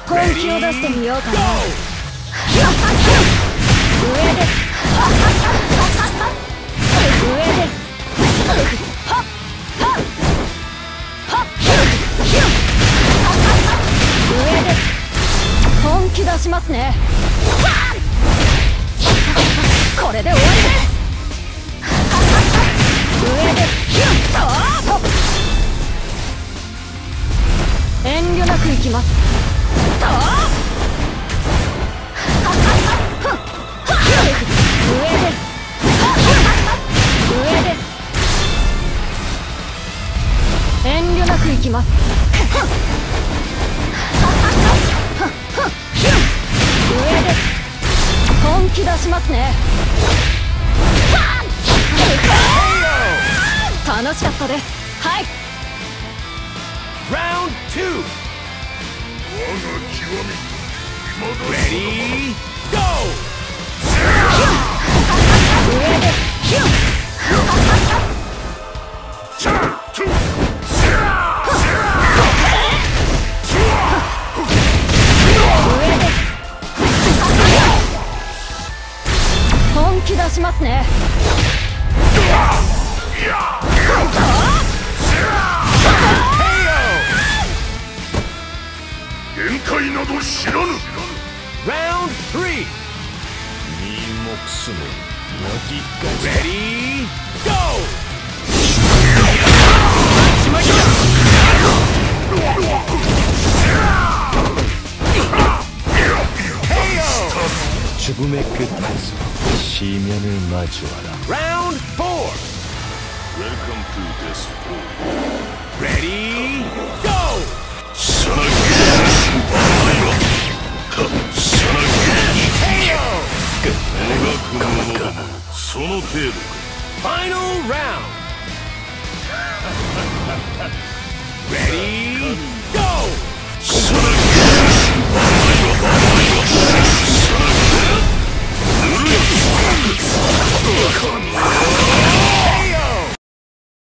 本気を出してみようかな。上です。上です。上です。本気出しますね。これで終わりです。上です。遠慮なくいきます。上です。上です。遠慮なくいきます。上です。本気出しますね。楽しかったです。はい。 Round 2. Ready, go! 上です。上です。本気出しますね。 限界など知らぬ。 Round 3. Ready, go! 죽음의 끝에서 시면을 마주하라. Round 4. Welcome to this world. Ready, go! その程度か。 Final round. Ready,